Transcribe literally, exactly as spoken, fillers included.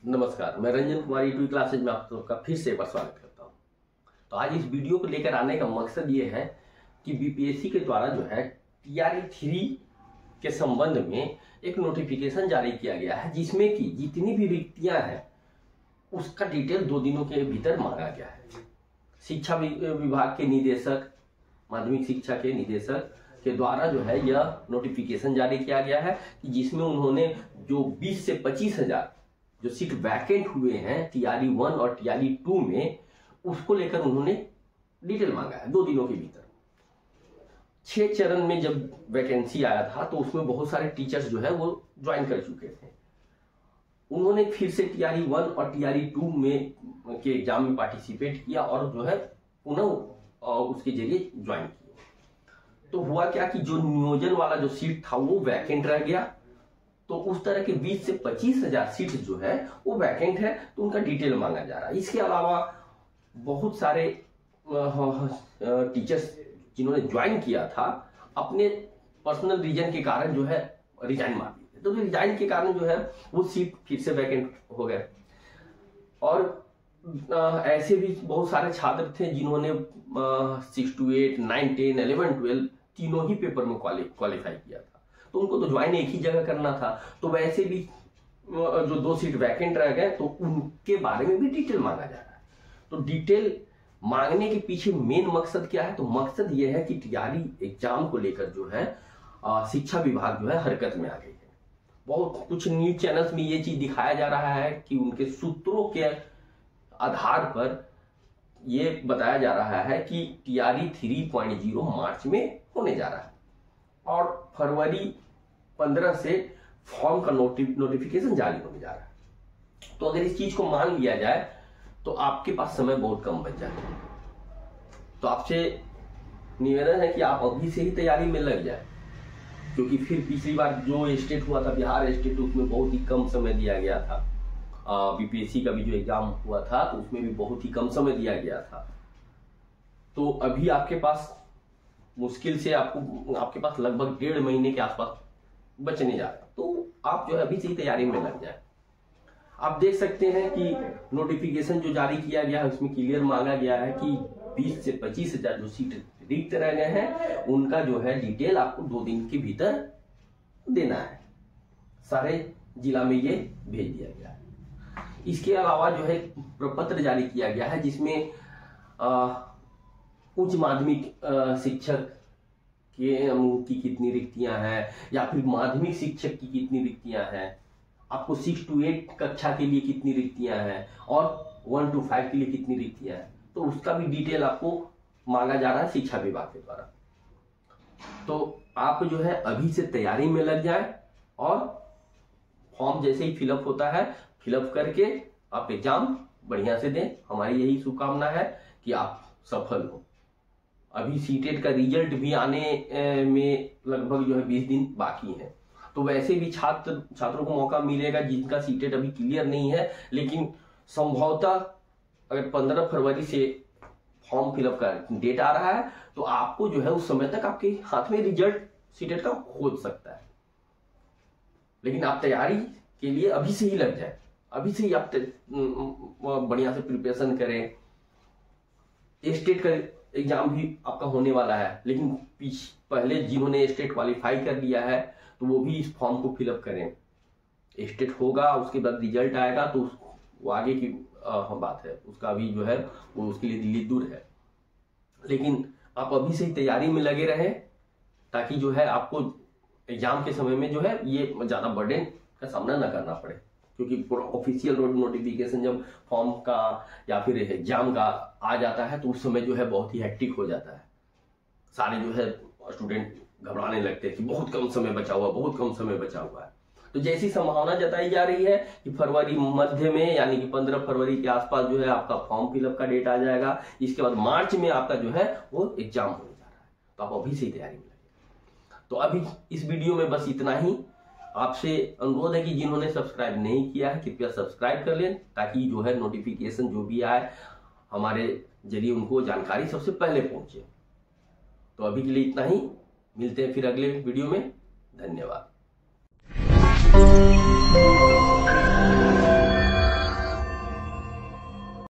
नमस्कार, मैं Ranjan Kumar YouTube classes में आप सबका फिर से एक बार स्वागत करता हूं। तो आज इस वीडियो को लेकर आने का मकसद ये है कि बीपीएससी के द्वारा जो है टीआरई थ्री के संबंध में एक नोटिफिकेशन जारी किया गया है, जिसमें कि जितनी भी रिक्तियां हैं उसका डिटेल दो दिनों के भीतर मांगा गया है। शिक्षा विभाग के निदेशक, माध्यमिक शिक्षा के निदेशक के द्वारा जो है यह नोटिफिकेशन जारी किया गया है कि जिसमें उन्होंने जो बीस से पच्चीस हजार जो सीट वैकेंट हुए हैं टीआरई वन और टीआरई टू में, उसको लेकर उन्होंने डिटेल मांगा है दो दिनों के भीतर। छह चरण में जब वैकेंसी आया था तो उसमें बहुत सारे टीचर्स जो है वो ज्वाइन कर चुके थे। उन्होंने फिर से टीआरई वन और टीआरई टू में के एग्जाम में पार्टिसिपेट किया और जो है पुनः उसके जरिए ज्वाइन किए। तो हुआ क्या कि जो नियोजन वाला जो सीट था वो वैकेंट रह गया। तो उस तरह के बीस से पच्चीस हजार सीट जो है वो वैकेंट है, तो उनका डिटेल मांगा जा रहा है। इसके अलावा बहुत सारे टीचर्स जिन्होंने ज्वाइन किया था अपने पर्सनल रीजन के कारण जो है रिजाइन मार दिए। तो रिजाइन के कारण जो है वो सीट फिर से वैकेंट हो गए। और ऐसे भी बहुत सारे छात्र थे जिन्होंने six to eight nine ten eleven twelve तीनों ही पेपर में क्वालिफाई किया था, तो उनको तो ज्वाइन एक ही जगह करना था। तो वैसे भी जो दो सीट वैकेंट रह गए तो उनके बारे में भी डिटेल मांगा जा रहा है। तो डिटेल मांगने के पीछे मेन मकसद क्या है? तो मकसद ये है कि टीआरई एग्जाम को लेकर जो है शिक्षा विभाग जो है हरकत में आ गई है। बहुत कुछ न्यूज चैनल्स में ये चीज दिखाया जा रहा है कि उनके सूत्रों के आधार पर ये बताया जा रहा है कि TRE three point zero March में होने जा रहा है और फरवरी पंद्रह से फॉर्म का नोटि, नोटिफिकेशन जारी होने जा रहा है। तो अगर इस चीज को मान लिया जाए तो आपके पास समय बहुत कम बच जाता है। तो आपसे निवेदन है कि आप अभी से ही तैयारी में लग जाए, क्योंकि फिर पिछली बार जो स्टेट हुआ था बिहार स्टेट, उसमें बहुत ही कम समय दिया गया था। बीपीएससी का भी जो एग्जाम हुआ था तो उसमें भी बहुत ही कम समय दिया गया था। तो अभी आपके पास मुश्किल से आपको आपके पास लगभग डेढ़ महीने के आसपास बचने जा रहा है। तो आप जो है अभी से ही तैयारी में लग जाए। आप देख सकते हैं कि नोटिफिकेशन जो जारी किया गया है उसमें क्लियर मांगा गया है कि बीस से पच्चीस हजार जो सीट रिक्त रह गए हैं उनका जो है डिटेल आपको दो दिन के भीतर देना है। सारे जिला में ये भेज दिया गया है। इसके अलावा जो है प्रपत्र जारी किया गया है जिसमें उच्च माध्यमिक शिक्षक के की कितनी रिक्तियां हैं या फिर माध्यमिक शिक्षक की कितनी रिक्तियां हैं, आपको सिक्स टू एट कक्षा के लिए कितनी रिक्तियां हैं और वन टू फाइव के लिए कितनी रिक्तियां हैं, तो उसका भी डिटेल आपको मांगा जा रहा है शिक्षा विभाग के द्वारा। तो आप जो है अभी से तैयारी में लग जाए और फॉर्म जैसे ही फिलअप होता है फिलअप करके आप एग्जाम बढ़िया से दें। हमारी यही शुभकामना है कि आप सफल हो। अभी सीटेट का रिजल्ट भी आने में लगभग जो है बीस दिन बाकी है। तो वैसे भी छात्र छात्रों को मौका मिलेगा जिनका सीटेट अभी क्लियर नहीं है, लेकिन संभवतः अगर पंद्रह फरवरी से फॉर्म फिलअप का डेट आ रहा है तो आपको जो है उस समय तक आपके हाथ में रिजल्ट सीटेट का हो सकता है। लेकिन आप तैयारी के लिए अभी से ही लग जाए, अभी से ही आप बढ़िया से प्रिपरेशन करें। स्टेट का एग्जाम भी आपका होने वाला है, लेकिन पहले जिन्होंने स्टेट क्वालिफाई कर लिया है तो वो भी इस फॉर्म को फिलअप करें। स्टेट होगा उसके बाद रिजल्ट आएगा तो वो आगे की आ, बात है, उसका अभी जो है वो उसके लिए दिल्ली दूर है। लेकिन आप अभी से ही तैयारी में लगे रहें ताकि जो है आपको एग्जाम के समय में जो है ये ज्यादा बर्डन का सामना न करना पड़े, क्योंकि ऑफिशियल नोटिफिकेशन जब फॉर्म का या फिर एग्जाम का आ जाता है तो उस समय जो है बहुत ही हेक्टिक हो जाता है। सारे जो है स्टूडेंट घबराने लगते हैं कि बहुत कम समय बचा हुआ बहुत कम समय बचा हुआ है। तो जैसी संभावना जताई जा रही है कि फरवरी मध्य में यानी कि पंद्रह फरवरी के आसपास जो है आपका फॉर्म फिलअप का डेट आ जाएगा। इसके बाद मार्च में आपका जो है वो एग्जाम होने जा रहा है। तो आप अभी से ही तैयारी में लगे। तो अभी इस वीडियो में बस इतना ही। आपसे अनुरोध है कि जिन्होंने सब्सक्राइब नहीं किया है कृपया सब्सक्राइब कर लें ताकि जो है नोटिफिकेशन जो भी आए हमारे जरिए उनको जानकारी सबसे पहले पहुंचे। तो अभी के लिए इतना ही, मिलते हैं फिर अगले वीडियो में। धन्यवाद।